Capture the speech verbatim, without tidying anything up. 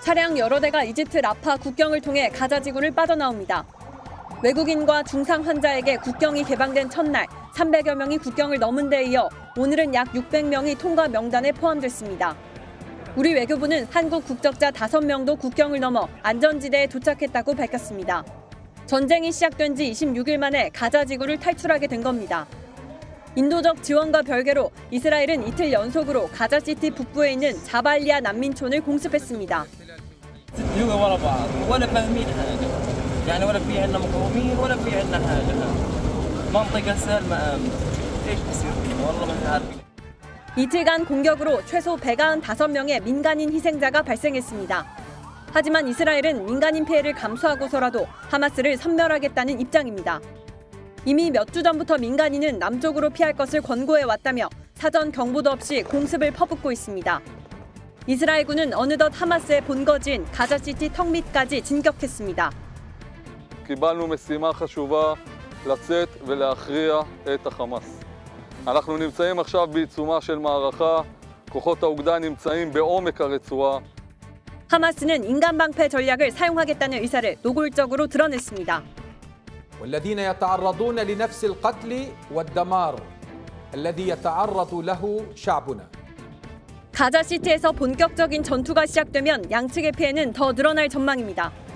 차량 여러 대가 이집트 라파 국경을 통해 가자 지구를 빠져나옵니다. 외국인과 중상 환자에게 국경이 개방된 첫날 삼백여 명이 국경을 넘은 데 이어 오늘은 약 육백 명이 통과 명단에 포함됐습니다. 우리 외교부는 한국 국적자 다섯 명도 국경을 넘어 안전지대에 도착했다고 밝혔습니다. 전쟁이 시작된 지 이십육 일 만에 가자 지구를 탈출하게 된 겁니다. 인도적 지원과 별개로 이스라엘은 이틀 연속으로 가자시티 북부에 있는 자발리아 난민촌을 공습했습니다. 이틀간 공격으로 최소 백구십오 명의 민간인 희생자가 발생했습니다. 하지만 이스라엘은 민간인 피해를 감수하고서라도 하마스를 섬멸하겠다는 입장입니다. 이미 몇 주 전부터 민간인은 남쪽으로 피할 것을 권고해왔다며 사전 경보도 없이 공습을 퍼붓고 있습니다. 이스라엘군은 어느덧 하마스의 본거지인 가자시티 턱 밑까지 진격했습니다. קיבלנו משימה חשובה לצאת ולהכריע את החמאס. אנחנו נמצאים עכשיו בעיצומה של מערכה, כוחות האוגדה נמצאים בעומק הרצועה. 하마스는 인간 방패 전략을 사용하겠다는 의사를 노골적으로 드러냈습니다. والذين يتعرضون لنفس القتل والدمار الذي يتعرض له شعبنا. 가자시티에서 본격적인 전투가 시작되면 양측의 피해는 더 늘어날 전망입니다.